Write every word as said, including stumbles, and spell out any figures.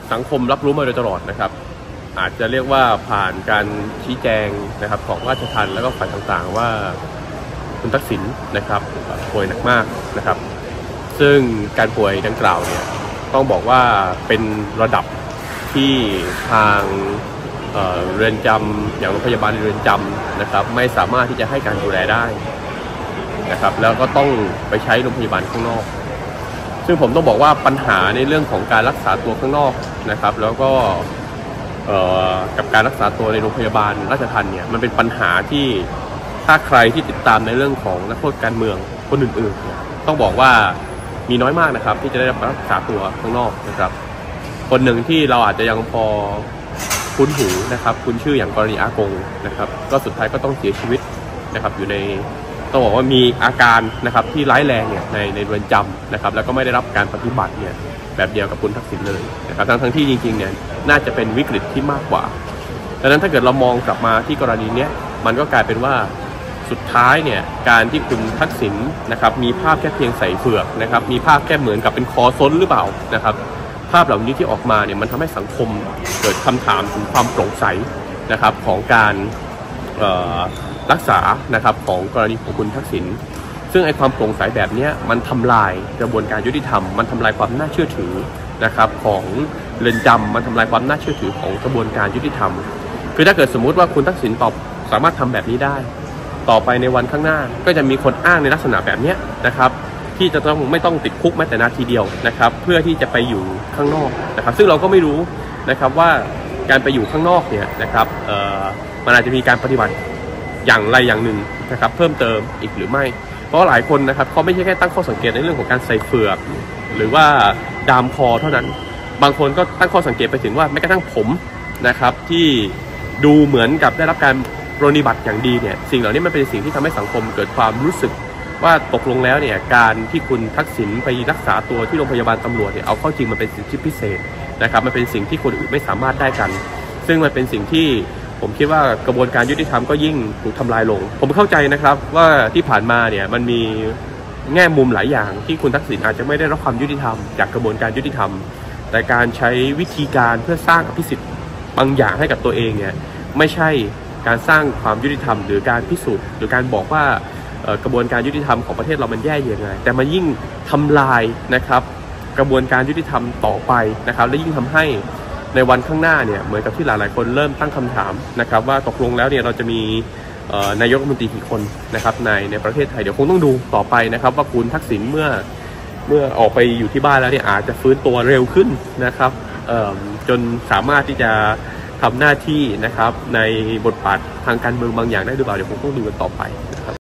สังคมรับรู้มาโดยตลอดนะครับอาจจะเรียกว่าผ่านการชี้แจงนะครับของราชทัณฑ์แล้วก็ฝ่ายต่างๆว่าคุณทักษิณนะครับป่วยหนักมากนะครับซึ่งการป่วยดังกล่าวเนี่ยต้องบอกว่าเป็นระดับที่ทางเอ่อเรือนจำอย่างโรงพยาบาลเรือนจำนะครับไม่สามารถที่จะให้การดูแลได้นะครับแล้วก็ต้องไปใช้โรงพยาบาลข้างนอกซึ่งผมต้องบอกว่าปัญหาในเรื่องของการรักษาตัวข้างนอกนะครับแล้วก็กับการรักษาตัวในโรงพยาบาลราชทัณฑ์เนี่ยมันเป็นปัญหาที่ถ้าใครที่ติดตามในเรื่องของนักโทษการเมืองคนอื่นๆเนี่ยต้องบอกว่ามีน้อยมากนะครับที่จะได้รับรักษาตัวข้างนอกนะครับคนหนึ่งที่เราอาจจะยังพอคุ้นหูนะครับคุ้นชื่ออย่างกรณีอากงนะครับก็สุดท้ายก็ต้องเสียชีวิตนะครับอยู่ในต้องบอกว่ามีอาการนะครับที่ร้ายแรงเนี่ยในในเรือนจำนะครับแล้วก็ไม่ได้รับการปฏิบัติเนี่ยแบบเดียวกับคุณทักษิณเลยนะครับทั้งทั้งที่จริงๆเนี่ยน่าจะเป็นวิกฤตที่มากกว่าดังนั้นถ้าเกิดเรามองกลับมาที่กรณีเนี้ยมันก็กลายเป็นว่าสุดท้ายเนี่ยการที่คุณทักษิณนะครับมีภาพแค่เพียงใส่เฟือกนะครับมีภาพแค่เหมือนกับเป็นคอซ้นหรือเปล่านะครับภาพเหล่านี้ที่ออกมาเนี่ยมันทำให้สังคมเกิดคำถามถึงความโปร่งใสนะครับของการรักษานะครับของกรณีของคุณทักษิณซึ่งไอ้ความโปร่งใสแบบนี้มันทำลายกระบวนการยุติธรรมมันทำลายความน่าเชื่อถือนะครับของเรือนจำมันทำลายความน่าเชื่อถือของกระบวนการยุติธรรมคือถ้าเกิดสมมุติว่าคุณทักษิณตอบสามารถทำแบบนี้ได้ต่อไปในวันข้างหน้าก็จะมีคนอ้างในลักษณะแบบนี้นะครับที่จะต้องไม่ต้องติดคุกแม้แต่นาทีเดียวนะครับเพื่อที่จะไปอยู่ข้างนอกนะครับซึ่งเราก็ไม่รู้นะครับว่าการไปอยู่ข้างนอกเนี่ยนะครับเอ่อมันอาจจะมีการปฏิบัติอย่างไรอย่างหนึ่งนะครับเพิ่มเติมอีกหรือไม่เพราะหลายคนนะครับเขาไม่ใช่แค่ตั้งข้อสังเกตในเรื่องของการใส่เฟือกหรือว่าดามคอเท่านั้นบางคนก็ตั้งข้อสังเกตไปถึงว่าแม้กระทั่งผมนะครับที่ดูเหมือนกับได้รับการปรนนิบัติอย่างดีเนี่ยสิ่งเหล่านี้มันเป็นสิ่งที่ทำให้สังคมเกิดความรู้สึกว่าตกลงแล้วเนี่ยการที่คุณทักษิณไปรักษาตัวที่โรงพยาบาลตำรวจเนี่ยเอาเข้าจริงมันเป็นสิทธิพิเศษนะครับมันเป็นสิ่งที่คนอื่นไม่สามารถได้กันซึ่งมันเป็นสิ่งที่ผมคิดว่ากระบวนการยุติธรรมก็ยิ่งถูกทำลายลงผมเข้าใจนะครับว่าที่ผ่านมาเนี่ยมันมีแง่มุมหลายอย่างที่คุณทักษิณอาจจะไม่ได้รับความยุติธรรมจากกระบวนการยุติธรรมแต่การใช้วิธีการเพื่อสร้างอภิสิทธิ์บางอย่างให้กับตัวเองเนี่ยไม่ใช่การสร้างความยุติธรรมหรือการพิสูจน์หรือการบอกว่ากระบวนการยุติธรรมของประเทศเรามันแย่ยังไงแต่มันยิ่งทำลายนะครับกระบวนการยุติธรรมต่อไปนะครับและยิ่งทำให้ในวันข้างหน้าเนี่ยเหมือนกับที่หลายๆคนเริ่มตั้งคำถามนะครับว่าตกลงแล้วเนี่ยเราจะมีนายกรัฐมนตรีกี่คนนะครับในในประเทศไทยเดี๋ยวคงต้องดูต่อไปนะครับว่าคุณทักษิณเมื่อเมื่อออกไปอยู่ที่บ้านแล้วเนี่ยอาจจะฟื้นตัวเร็วขึ้นนะครับจนสามารถที่จะทำหน้าที่นะครับในบทบาททางการเมืองบางอย่างได้หรือเปล่าเดี๋ยวคงต้องดูกันต่อไปนะครับ